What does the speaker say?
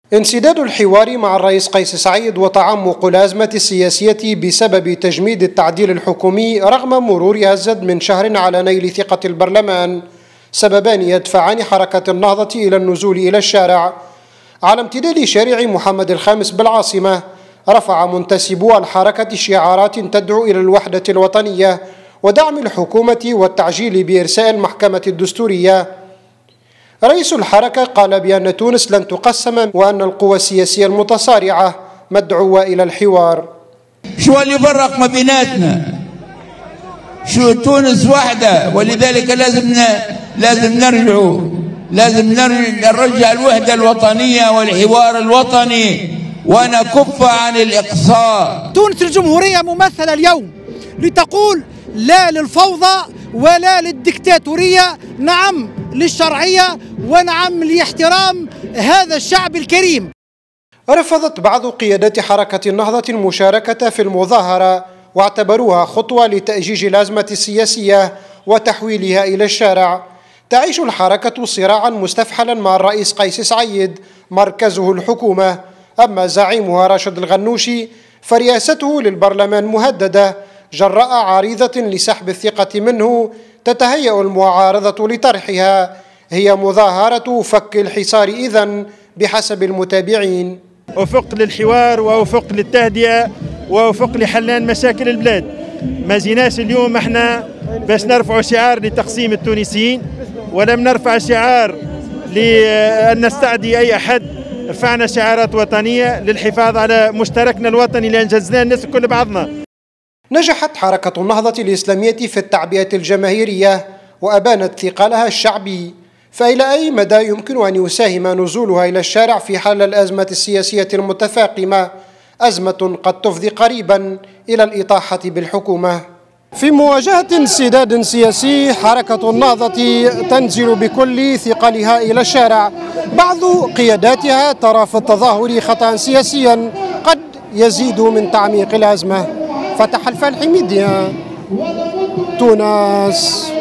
انسداد الحوار مع الرئيس قيس سعيد وتعمق الأزمة السياسية بسبب تجميد التعديل الحكومي رغم مرورها الزد من شهر على نيل ثقة البرلمان سببان يدفعان حركة النهضة إلى النزول إلى الشارع. على امتداد شارع محمد الخامس بالعاصمة رفع منتسبو الحركة شعارات تدعو إلى الوحدة الوطنية ودعم الحكومة والتعجيل بإرساء المحكمة الدستورية. رئيس الحركة قال بأن تونس لن تقسم وأن القوى السياسية المتصارعة مدعوة إلى الحوار. شو اللي يفرق ما بيناتنا؟ شو تونس واحدة، ولذلك لازم نرجع الوحدة الوطنية والحوار الوطني ونكف عن الإقصاء. تونس الجمهورية ممثلة اليوم لتقول لا للفوضى ولا للدكتاتورية، نعم للشرعية ونعم لاحترام هذا الشعب الكريم. رفضت بعض قيادات حركة النهضة المشاركة في المظاهرة واعتبروها خطوة لتأجيج الأزمة السياسية وتحويلها إلى الشارع. تعيش الحركة صراعا مستفحلا مع الرئيس قيس سعيد مركزه الحكومة، أما زعيمها راشد الغنوشي فرئاسته للبرلمان مهددة جراء عريضة لسحب الثقة منه تتهيأ المعارضة لطرحها، هي مظاهرة فك الحصار إذن بحسب المتابعين. وفق للحوار ووفق للتهدئة ووفق لحلان مشاكل البلاد. ما جيناش اليوم احنا باش نرفعوا شعار لتقسيم التونسيين، ولم نرفع شعار لأن نستعدي أي أحد، رفعنا شعارات وطنية للحفاظ على مشتركنا الوطني اللي أنجزناه الناس الكل بعضنا. نجحت حركة النهضة الإسلامية في التعبئة الجماهيرية وأبانت ثقلها الشعبي، فإلى أي مدى يمكن أن يساهم نزولها إلى الشارع في حل الأزمة السياسية المتفاقمة، أزمة قد تفضي قريبا إلى الإطاحة بالحكومة؟ في مواجهة انسداد سياسي حركة النهضة تنزل بكل ثقلها إلى الشارع. بعض قياداتها ترى في التظاهر خطأ سياسيا قد يزيد من تعميق الأزمة. فتح الفالحي ميديا، تونس.